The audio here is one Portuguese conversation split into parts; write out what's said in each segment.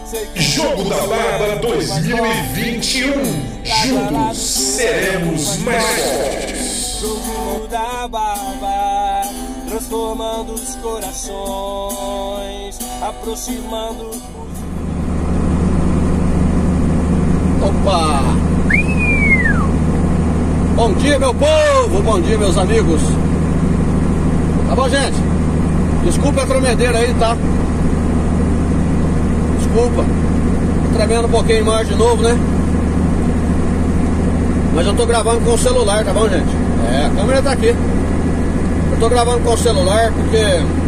Jogo da Barba 2021. Juntos seremos mais fortes. Jogo da Barba, transformando os corações, aproximando. Opa! Bom dia, meu povo! Bom dia, meus amigos! Tá bom, gente? Desculpa a tremedeira aí, tá? Desculpa. Tô tremendo um pouquinho mais de novo, né? Mas eu tô gravando com o celular, tá bom, gente? A câmera tá aqui. Eu tô gravando com o celular porque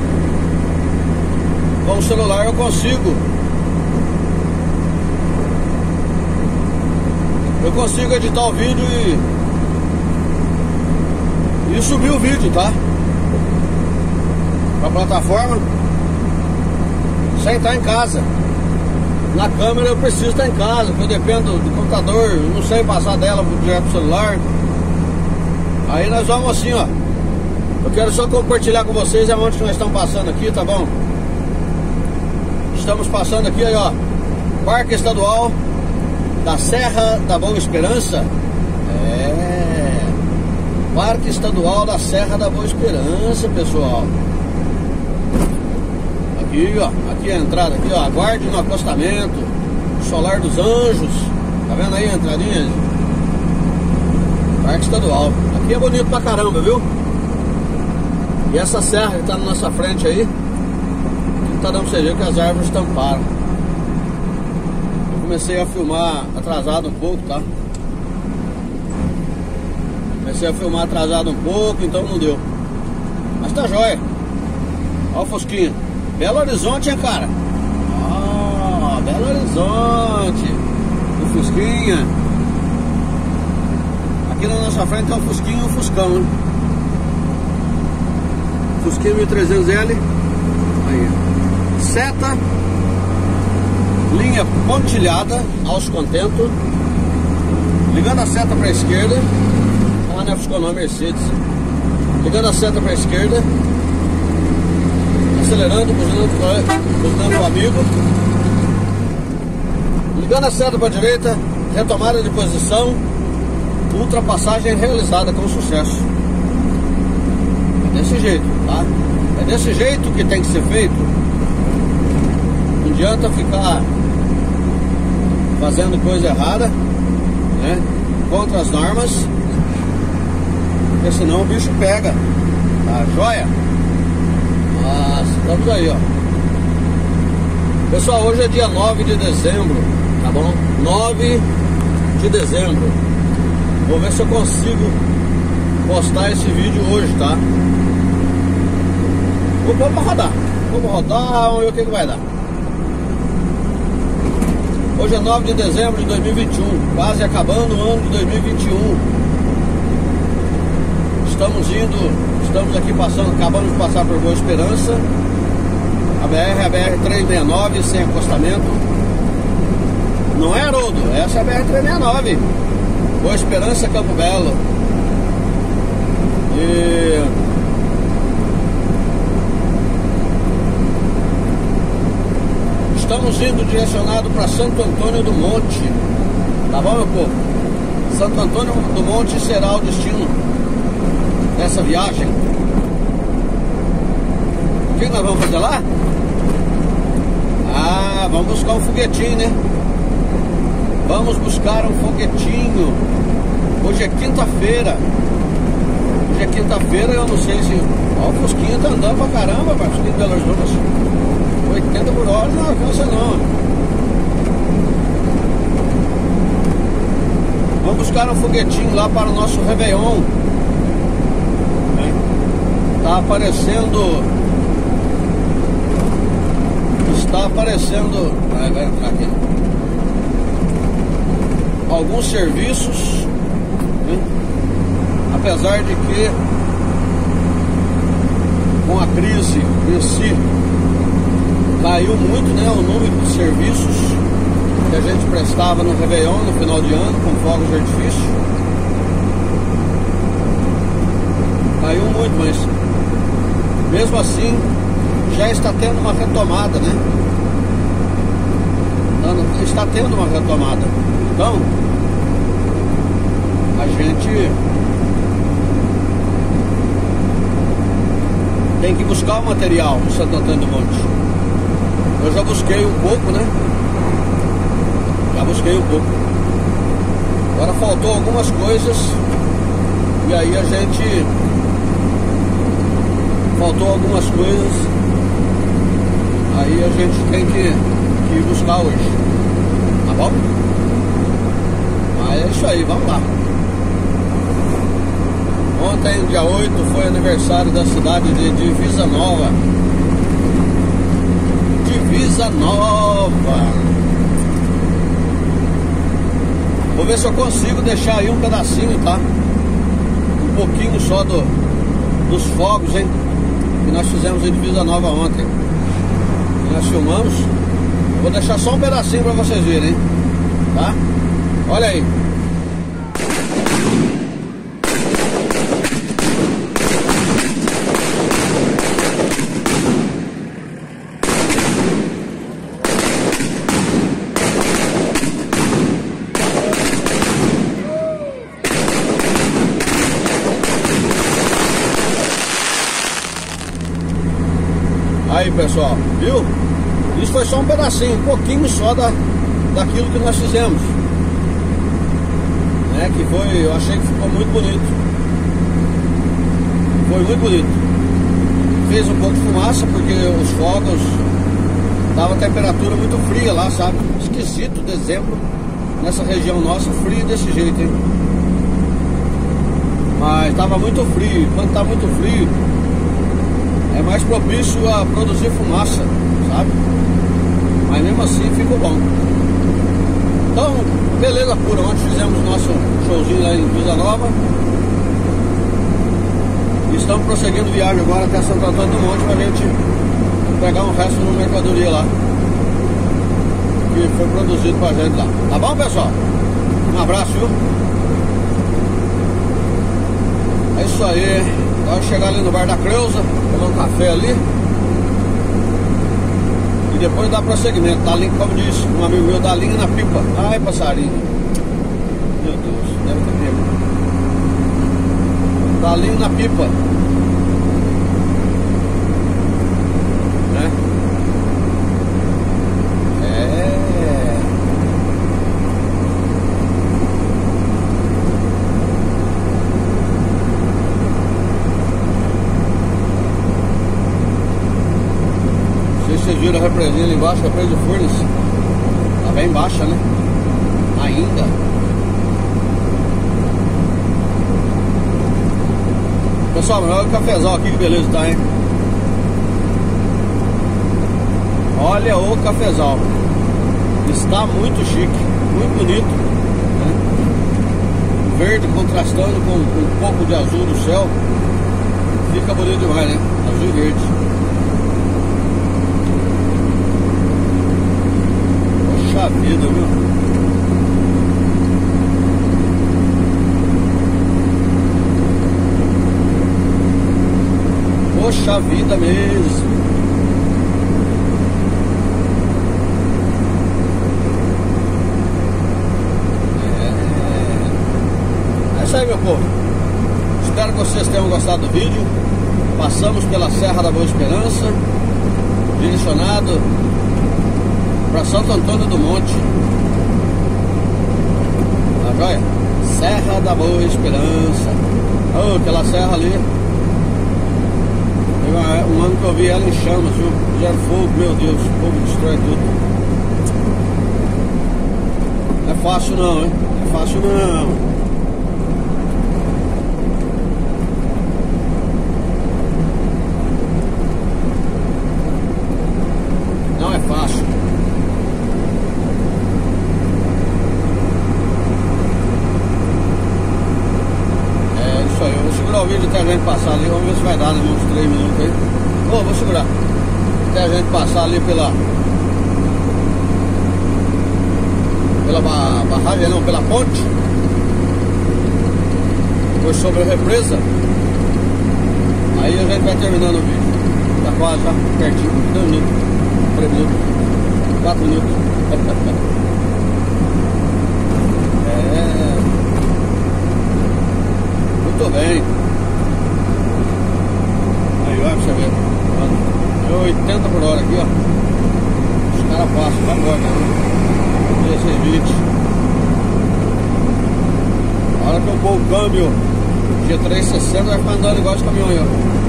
com o celular eu consigo editar o vídeo e subir o vídeo, tá? Pra plataforma sem estar em casa. Na câmera eu preciso estar em casa, porque eu dependo do computador, não sei passar dela direto pro celular. Aí nós vamos assim, ó. Eu quero só compartilhar com vocês aonde que nós estamos passando aqui, tá bom? Estamos passando aqui, aí, ó, Parque Estadual da Serra da Boa Esperança. Parque Estadual da Serra da Boa Esperança, pessoal. Aqui, ó, aqui é a entrada, aqui, ó, aguarde no acostamento, Solar dos Anjos. Tá vendo aí a entradinha? Parque Estadual. Aqui é bonito pra caramba, viu? E essa serra que tá na nossa frente aí, não tá dando pra você ver que as árvores tamparam. Eu comecei a filmar atrasado um pouco, tá? Comecei a filmar atrasado um pouco, então não deu. Mas tá jóia. Ó o Fusquinha. Belo Horizonte, hein, cara? Ó, Belo Horizonte. O Fusquinha. Aqui na nossa frente tem o Fusquinha e o Fuscão, hein? Fusquinha 1300L. Aí. Seta. Linha pontilhada aos contentos. Ligando a seta para a esquerda. Ah, não é Fuscão, não, é Mercedes. Ligando a seta para a esquerda. Acelerando, buzinando o amigo. Ligando a seta para a direita. Retomada de posição. Ultrapassagem realizada com sucesso. É desse jeito, tá? É desse jeito que tem que ser feito. Não adianta ficar fazendo coisa errada, né? Contra as normas, porque senão o bicho pega. Tá joia? Nossa, estamos aí, ó. Pessoal, hoje é dia 9 de dezembro, tá bom? 9 de dezembro. Vou ver se eu consigo postar esse vídeo hoje, tá? Vou pôr pra rodar. Vamos rodar, vamos ver o que vai dar. Hoje é 9 de dezembro de 2021, quase acabando o ano de 2021. Estamos aqui passando, acabamos de passar por Boa Esperança. A BR-369 sem acostamento. Não é, Haroldo? Essa é a BR-369. Boa Esperança, Campo Belo. E estamos indo direcionado para Santo Antônio do Monte. Tá bom, meu povo? Santo Antônio do Monte será o destino dessa viagem. O que nós vamos fazer lá? Ah, vamos buscar um foguetinho, né? Vamos buscar um foguetinho. Hoje é quinta-feira. Hoje é quinta-feira, eu não sei se... Ó, o Fusquinha tá andando pra caramba, mas o Fusquinha de Belo Horizonte. 80 por hora não alcança não. Vamos buscar um foguetinho lá para o nosso Réveillon. Está aparecendo. Vai entrar aqui. Alguns serviços, né? Apesar de que com a crise em si caiu muito, né, o número de serviços que a gente prestava no Réveillon, no final de ano, com fogos de artifício. Caiu muito, mas mesmo assim já está tendo uma retomada, né? está tendo uma retomada. Então, a gente tem que buscar o material no Santo Antônio do Monte. Eu já busquei um pouco, né? Já busquei um pouco. Agora faltou algumas coisas. E aí a gente... Faltou algumas coisas. Aí a gente tem que ir buscar hoje. Tá bom? Mas é isso aí, vamos lá. Ontem, dia 8, foi aniversário da cidade de Divisa Nova. Divisa Nova. Vou ver se eu consigo deixar aí um pedacinho, tá? Um pouquinho só dos fogos, hein? Que nós fizemos em Divisa Nova ontem. Que nós filmamos. Vou deixar só um pedacinho pra vocês verem, hein? Tá? Olha aí. Aí, pessoal, viu? Isso foi só um pedacinho, um pouquinho só daquilo que nós fizemos, né? Que foi, eu achei que ficou muito bonito. Foi muito bonito. Fez um pouco de fumaça porque os fogos tava temperatura muito fria lá, sabe? Esquisito, dezembro nessa região nossa, frio desse jeito, hein? Mas tava muito frio. Quando tá muito frio, é mais propício a produzir fumaça, sabe? Mas mesmo assim ficou bom. Então, beleza pura. Ontem fizemos nosso showzinho lá em Divisa Nova. E estamos prosseguindo viagem agora até Santo Antônio do Monte pra gente pegar um resto de mercadoria lá que foi produzido pra gente lá. Tá bom, pessoal? Um abraço, viu? É isso aí. Vai chegar ali no bar da Creuza, tomar um café ali e depois dar prosseguimento. Dá linha, como disse um amigo meu, dá linha na pipa. Ai, passarinho. Meu Deus, deve ter pego. Dá linha na pipa, né? Vocês viram a represinha ali embaixo, a represa de Furnas. Tá bem baixa, né? Ainda. Pessoal, olha o cafezal aqui, que beleza tá, hein? Olha o cafezal. Está muito chique, muito bonito, né? Verde contrastando com um pouco de azul do céu. Fica bonito demais, né? Azul e verde. Poxa vida, viu? Poxa vida mesmo. É isso aí, meu povo. Espero que vocês tenham gostado do vídeo. Passamos pela Serra da Boa Esperança, direcionado para Santo Antônio do Monte. Tá joia? Serra da Boa Esperança. Oh, aquela serra ali. Um ano que eu vi ela em chamas, viu? Já fogo, meu Deus, o fogo destrói tudo. Não é fácil não, hein? Não é fácil não. Não é fácil. É isso aí, eu vou segurar o vídeo até a gente passar ali. Vamos ver se vai dar, né? Uns 3 minutos aí. Oh, vou segurar até a gente passar ali pela barragem, não, pela ponte. Depois sobre a represa. Aí a gente vai terminando o vídeo. Tá quase, já pertinho, 2 minutos, 3 minutos, 4 minutos. muito bem. Aí, olha pra você ver. Deu 80 por hora aqui, ó. Os caras passam, vai embora, né? 16 A hora que eu pôr o câmbio G360 vai ficar andando igual de caminhão aí, ó.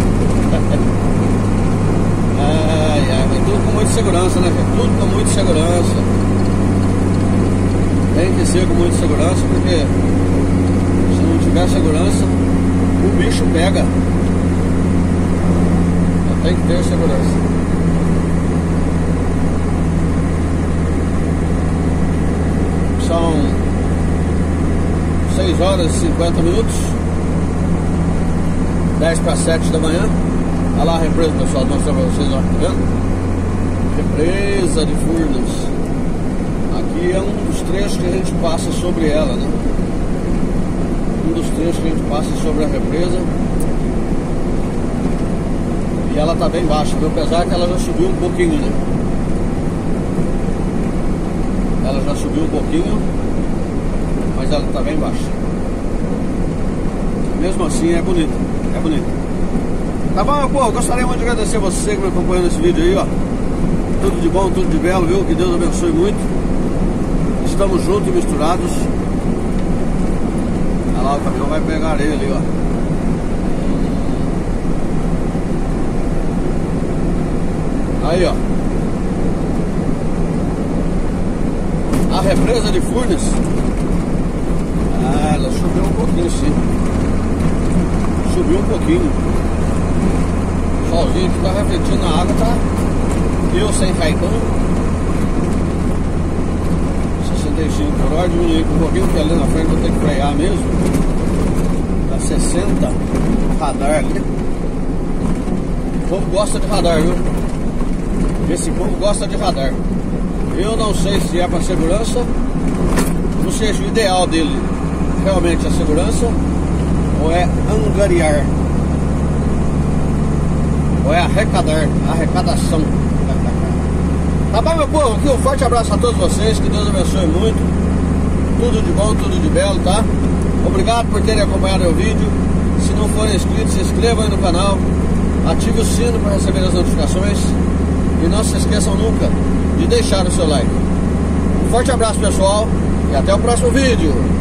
Mas tudo com muita segurança, né, gente? Tudo com muita segurança. Tem que ser com muita segurança, porque se não tiver segurança, o bicho pega. Tem que ter segurança. São 6 horas e 50 minutos, 10 para 7 da manhã. Olha lá a represa, pessoal, vou mostrar para vocês, ó, tá vendo? Represa de Furnas. Aqui é um dos trechos que a gente passa sobre ela, né? Um dos trechos que a gente passa sobre a represa. E ela tá bem baixa, viu? Apesar que ela já subiu um pouquinho, né? Ela já subiu um pouquinho, mas ela tá bem baixa. Mesmo assim é bonita, é bonita. Tá bom, meu povo? Gostaria muito de agradecer a você que me acompanhou nesse vídeo aí, ó. Tudo de bom, tudo de belo, viu? Que Deus abençoe muito. Estamos juntos e misturados. Olha lá, o caminhão vai pegar areia ali, ó. Aí, ó. A represa de Furnas. Ah, ela subiu um pouquinho, sim. Subiu um pouquinho. O solzinho que tá refletindo na água, tá? Eu sem caicão. 65 por hora, diminuir um pouquinho, porque ali na frente eu vou ter que frear mesmo. Tá 60 radar ali. O povo gosta de radar, viu? Esse povo gosta de radar. Eu não sei se é para segurança, não sei se o ideal dele realmente é segurança ou é angariar, ou é arrecadação. Tá bom, meu povo? Aqui um forte abraço a todos vocês, que Deus abençoe muito. Tudo de bom, tudo de belo, tá? Obrigado por terem acompanhado o vídeo. Se não forem inscritos, se inscrevam aí no canal, ative o sino para receber as notificações. E não se esqueçam nunca de deixar o seu like. Um forte abraço, pessoal, e até o próximo vídeo.